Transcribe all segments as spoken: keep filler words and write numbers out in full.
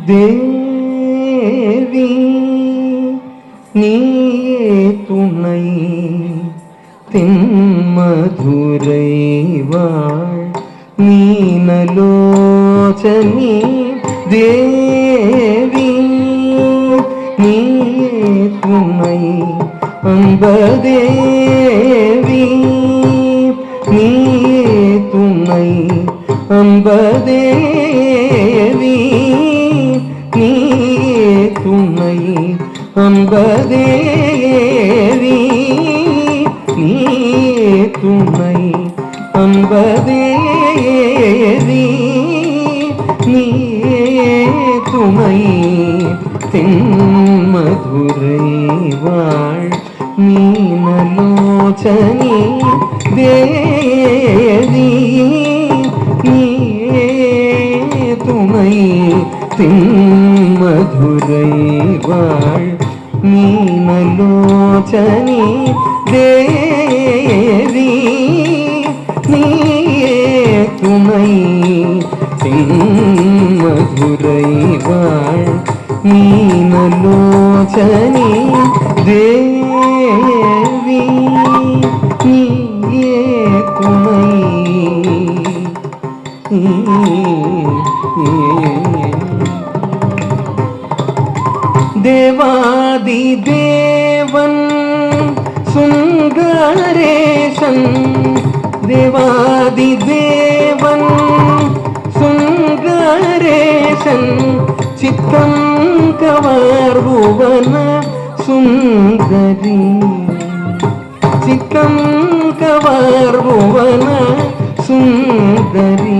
தேவி நீயே துணை தென்மதுரை வாழ் மீனலோச்சனி தேவி நீயே துணை அம்பதேவி நீயே துணை அம்பதேவி நீயே துணை அம்பதேவி நீயே துணை அம்பதேவி நீயே துணை தென்மதுரை வாழ் மீனலோச்சனி தேவி நீயே துணை தென்மதுரை வாழ் மீனலோச்சனி தேவி நீயே துணை தென்மதுரை வாழ் மீனலோச்சனி தேவி நீயே துணை தேவாதி தேவன் சுந்தரேசன் தேவாதி தேவன் சுந்தரேசன் சித்தம் கவர்புவன சுந்தரி சித்தம் கவர்புவன சுந்தரி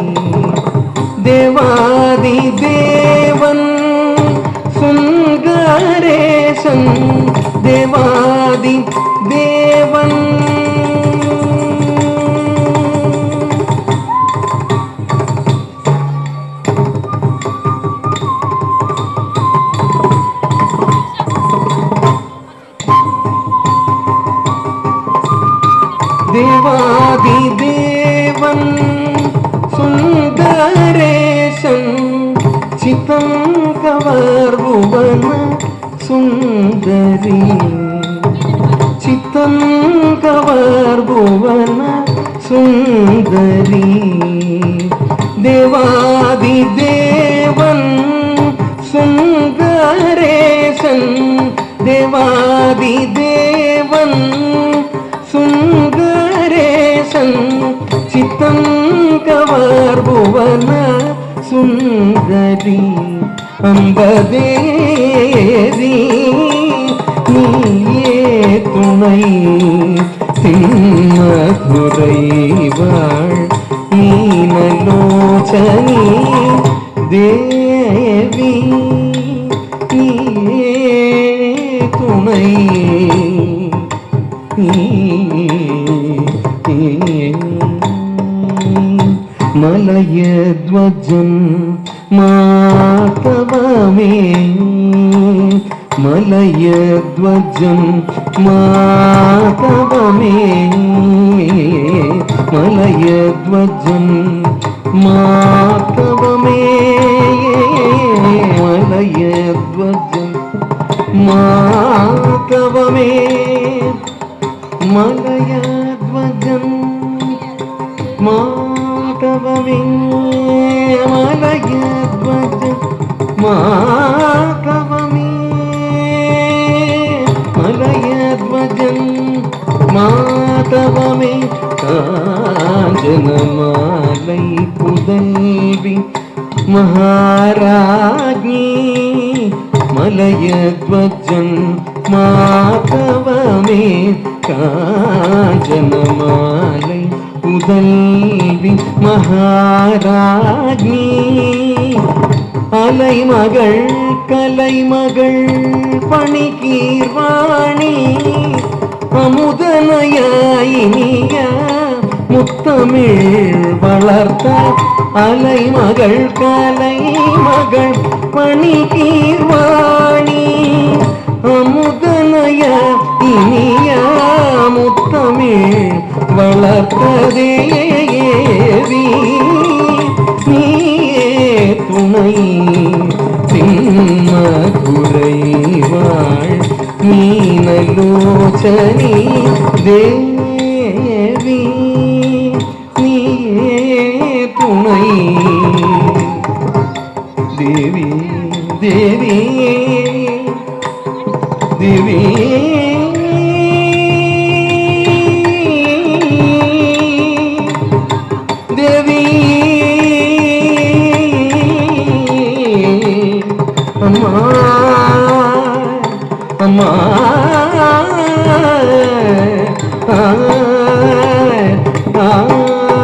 தேவாதி தேவன் சுந்தரேசன் தேவாதி தேவன் தேவாதி தேவன் சுந்தரேசன் சித்தம் கவர்புவன சுந்தரி சித்தம் கவர்புவன சுந்தரி தேவாதி தேவன் சுந்தரேசன் தேவாதி தேவன் சுந்தரேசன் சித்தம் கவர்புவன சுந்தரி அம்பதேவி நீயே துணை தென்மதுரை வாழ் மீனலோச்சனி தேவி நீயே துணை மலயத்வஜன் மாதவமே மலயத்வஜன் மாதவமே மலயத்வஜன் மாதவமே மலயத்வஜன் மாதவமே மலயத்வஜன் மாதவமே மலயத்வஜன் மாதவமே மலயத்வஜன் மாதவமே காஞ்சனமாலை புதல்வி மகாராஜ்ஞி மலயத்வஜன் மாதவமே காஞ்சனமாலை புதல்வி மகாராஜ்ஞி அலைமகள் கலைமகள் பணிகீர்வாணி அமுதனயாயினிய முத்தமிழ் வளர்த்த அலைமகள் கலைமகள் பணிகீர்வாணி அமுதனய இனிய முத்தமிழ் வளர்த்ததேவி நீயே துணை मीनलोचनी देवी नीये तुणै देवी देवी देवी देवी अम्मा अम्मा आ, आ, आ,